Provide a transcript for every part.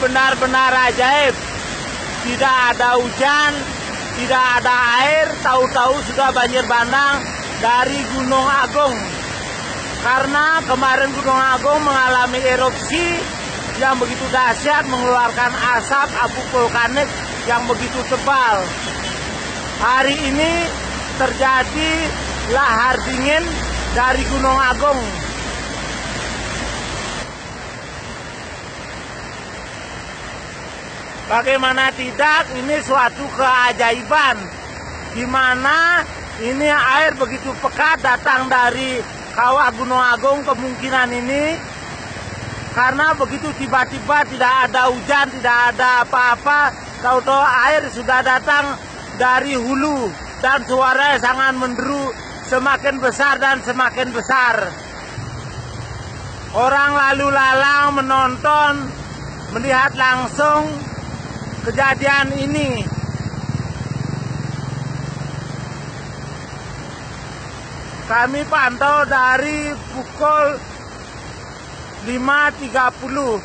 benar-benar ajaib. Tidak ada hujan, tidak ada air, tahu-tahu sudah banjir bandang dari Gunung Agung. Karena kemarin Gunung Agung mengalami erupsi yang begitu dahsyat, mengeluarkan asap abu vulkanik yang begitu tebal. Hari ini terjadi lahar dingin dari Gunung Agung. Bagaimana tidak, ini suatu keajaiban, di mana ini air begitu pekat datang dari kawah Gunung Agung. Kemungkinan ini karena begitu tiba-tiba, tidak ada hujan, tidak ada apa-apa, tahu-tahu air sudah datang dari hulu dan suaranya sangat menderu, semakin besar dan semakin besar. Orang lalu lalang menonton, melihat langsung kejadian ini. Kami pantau dari pukul 5.30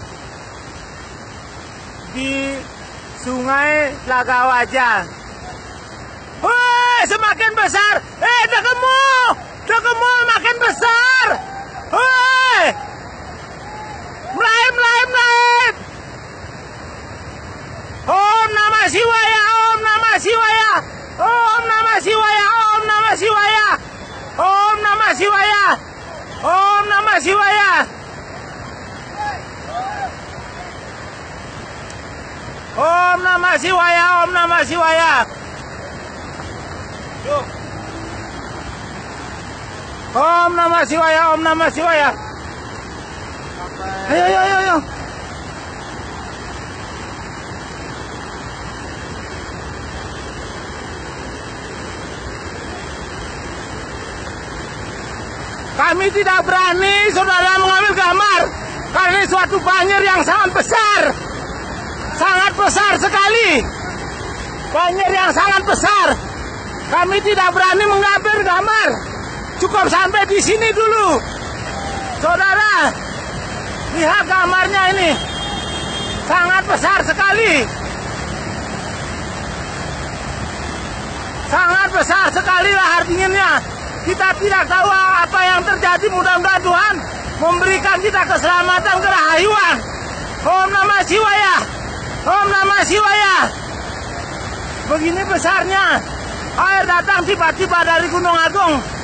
di Sungai Lagawaja. Woi, semakin besar. Dekemu makin besar. Woi, melaim. Om Namah Shivaya, Om Namah Shivaya, Om Namah Shivaya, Om Namah Shivaya, Om Namah Shivaya, Om Namah Shivaya. Om Namah Shivaya, Om Namah Shivaya. Om Namah Shivaya, Om Namah Shivaya. Ayo. Kami tidak berani, saudara, mengambil gambar karena ini suatu banjir yang sangat besar. Sangat besar sekali. Banjir yang sangat besar. Kami tidak berani mengambil gambar. Cukup sampai di sini dulu. Saudara, lihat gambarnya ini. Sangat besar sekali. Sangat besar sekali lahar dinginnya. Kita tidak tahu apa yang terjadi. Mudah-mudahan Tuhan memberikan kita keselamatan, kerahayuan. Om Namah Shivaya. Om Namah Shivaya. Begini besarnya air datang tiba-tiba dari Gunung Agung.